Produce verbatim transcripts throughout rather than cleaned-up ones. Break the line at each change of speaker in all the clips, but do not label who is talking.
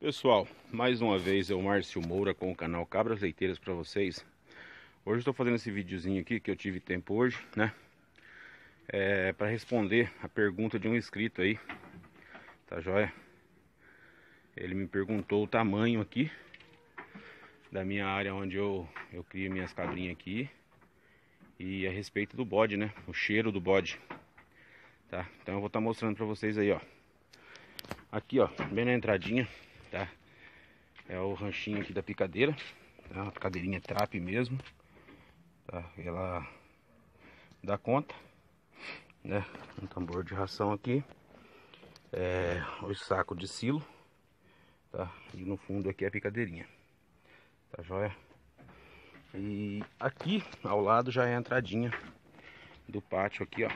Pessoal, mais uma vez eu, Márcio Moura, com o canal Cabras Leiteiras para vocês. Hoje estou fazendo esse videozinho aqui que eu tive tempo hoje, né? É, para responder a pergunta de um inscrito aí, tá joia? Ele me perguntou o tamanho aqui da minha área onde eu, eu crio minhas cabrinhas aqui e a respeito do bode, né? O cheiro do bode, tá? Então eu vou estar mostrando para vocês aí, ó. Aqui, ó, bem na entradinha, tá? É o ranchinho aqui da picadeira, tá? Uma picadeirinha trap mesmo, tá? Ela dá conta, né? Um tambor de ração aqui, é o saco de silo, tá? E no fundo aqui é a picadeirinha, tá joia? E aqui ao lado já é a entradinha do pátio aqui, ó,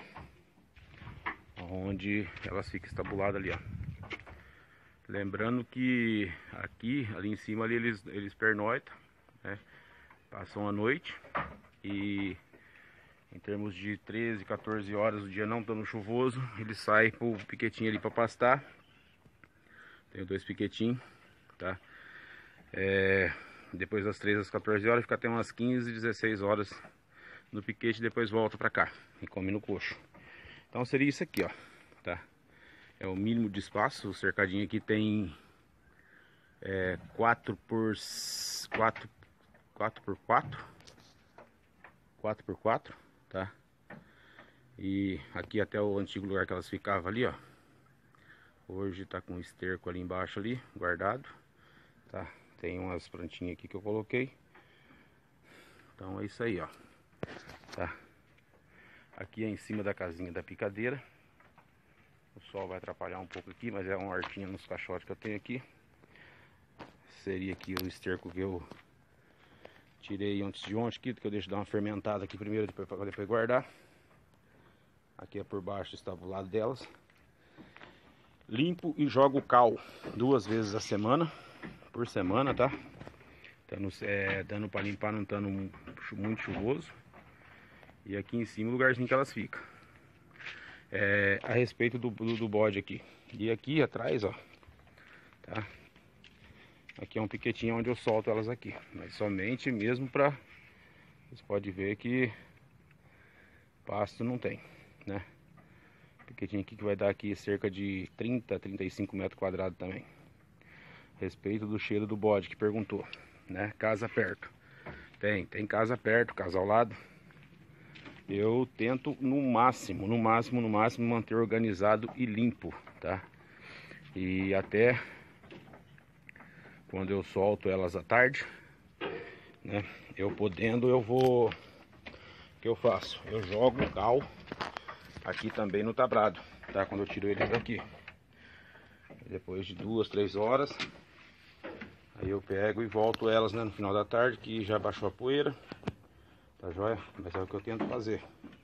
onde elas ficam estabuladas ali, ó. Lembrando que aqui, ali em cima, ali, eles, eles pernoitam, né? Passam a noite e em termos de treze, quatorze horas, o dia não estando chuvoso, eles saem pro piquetinho ali para pastar. Tenho dois piquetinhos, tá? É, depois das treze às quatorze horas, fica até umas quinze, dezesseis horas no piquete, depois volta para cá e come no coxo. Então seria isso aqui, ó, tá? É o mínimo de espaço. O cercadinho aqui tem é, quatro por quatro, quatro por quatro, quatro por quatro, tá? E aqui até o antigo lugar que elas ficavam ali, ó. Hoje tá com esterco ali embaixo ali, guardado, tá? Tem umas plantinhas aqui que eu coloquei. Então é isso aí, ó, tá? Aqui é em cima da casinha da picadeira. O sol vai atrapalhar um pouco aqui, mas é uma hortinha nos caixotes que eu tenho aqui. Seria aqui o esterco que eu tirei antes de ontem, aqui, que eu deixo dar uma fermentada aqui primeiro, depois para depois guardar. Aqui é por baixo, estabulado delas. Limpo e jogo cal duas vezes a semana, por semana, tá? Dando, é, dando para limpar, não estando muito chuvoso. E aqui em cima o lugarzinho que elas ficam. É, a respeito do, do, do bode aqui. E aqui atrás, ó, tá? Aqui é um piquetinho onde eu solto elas aqui, mas somente mesmo pra... Vocês podem ver que pasto não tem, né? Piquetinho aqui que vai dar aqui cerca de trinta, trinta e cinco metros quadrados também. A respeito do cheiro do bode que perguntou, né? Casa perto. Tem, tem casa perto, casa ao lado. Eu tento no máximo, no máximo, no máximo manter organizado e limpo, tá? E até quando eu solto elas à tarde, né? Eu podendo, eu vou... O que eu faço? Eu jogo o cal aqui também no tabrado, tá? Quando eu tiro eles daqui. Depois de duas, três horas, aí eu pego e volto elas, né? No final da tarde, que já baixou a poeira. Tá joia? Mas é o que eu tento fazer.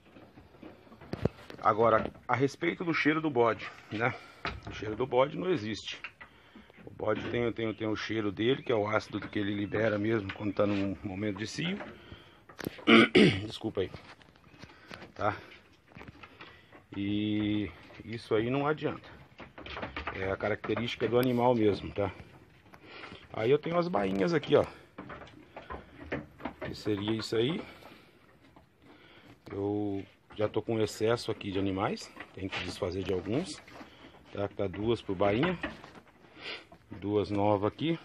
Agora, a respeito do cheiro do bode, né? O cheiro do bode não existe. O bode tem, tem, tem o cheiro dele, que é o ácido que ele libera mesmo quando tá num momento de cio. Desculpa aí. Tá? E isso aí não adianta. É a característica do animal mesmo, tá? Aí eu tenho as bainhas aqui, ó. Que seria isso aí. Eu já tô com excesso aqui de animais, tem que desfazer de alguns, tá? Tá duas por bainha, duas novas aqui,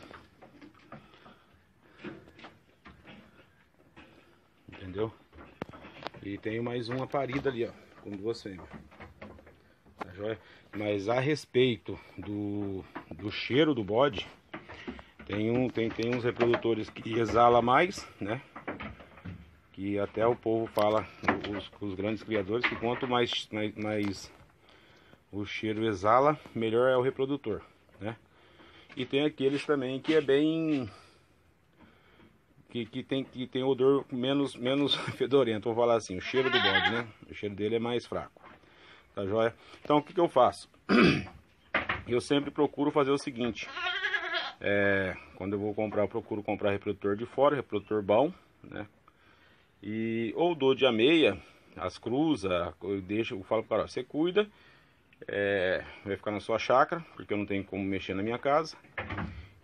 entendeu? E tenho mais uma parida ali, ó, com duas fêmeas, tá joia? Mas a respeito do, do cheiro do bode, tem, um, tem, tem uns reprodutores que exala mais, né? Que até o povo fala, os, os grandes criadores, que quanto mais, mais, mais o cheiro exala, melhor é o reprodutor, né? E tem aqueles também que é bem... Que, que, tem, que tem odor menos, menos fedorento, vou falar assim, o cheiro do bode, né? O cheiro dele é mais fraco, tá joia? Então o que, que eu faço? Eu sempre procuro fazer o seguinte, é, quando eu vou comprar, eu procuro comprar reprodutor de fora, reprodutor bom, né? E ou dou de ameia, as cruzas, eu deixo, eu falo para o cara, você cuida, é, vai ficar na sua chácara, porque eu não tenho como mexer na minha casa.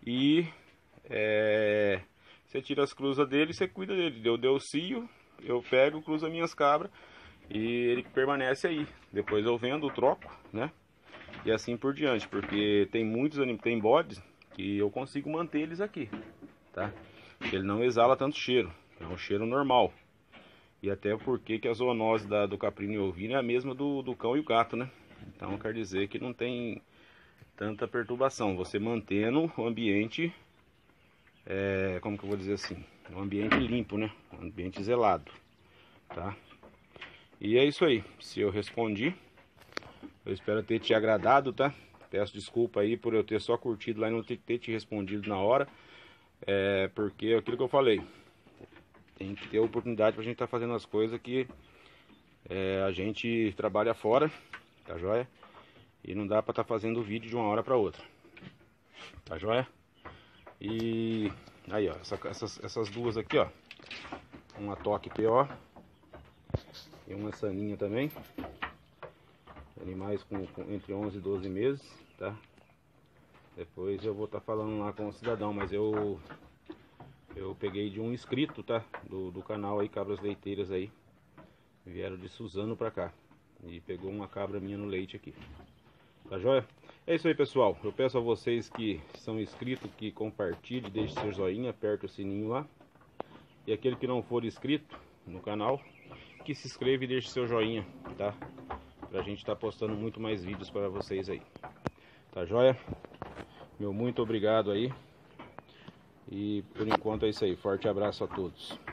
e é, você tira as cruzas dele e você cuida dele. Eu dei o cio, eu pego, cruzo as minhas cabras e ele permanece aí. Depois eu vendo, troco, né? E assim por diante, porque tem muitos tem bodes que eu consigo manter eles aqui, tá? Ele não exala tanto cheiro, é um cheiro normal. E até porque que a zoonose da, do caprino e ovino é a mesma do, do cão e o gato, né? Então quer dizer que não tem tanta perturbação. Você mantendo o ambiente, é, como que eu vou dizer assim, um ambiente limpo, né? Um ambiente zelado, tá? E é isso aí. Se eu respondi, eu espero ter te agradado, tá? Peço desculpa aí por eu ter só curtido lá e não ter, ter te respondido na hora. É, porque é aquilo que eu falei. Tem que ter oportunidade pra gente estar tá fazendo as coisas que é, a gente trabalha fora, tá joia? E não dá pra estar tá fazendo vídeo de uma hora pra outra, tá joia? E aí ó, essa, essas, essas duas aqui ó, uma toque P O e uma saninha também. Animais com, com entre onze e doze meses, tá? Depois eu vou estar tá falando lá com o cidadão, mas eu eu peguei de um inscrito, tá? Do, do canal aí, Cabras Leiteiras aí. Vieram de Suzano pra cá. E pegou uma cabra minha no leite aqui. Tá joia? É isso aí, pessoal. Eu peço a vocês que são inscritos que compartilhem, deixe seu joinha, aperte o sininho lá. E aquele que não for inscrito no canal, que se inscreva e deixe seu joinha, tá? Pra gente estar tá postando muito mais vídeos para vocês aí. Tá joia? Meu muito obrigado aí. E por enquanto é isso aí. Forte abraço a todos.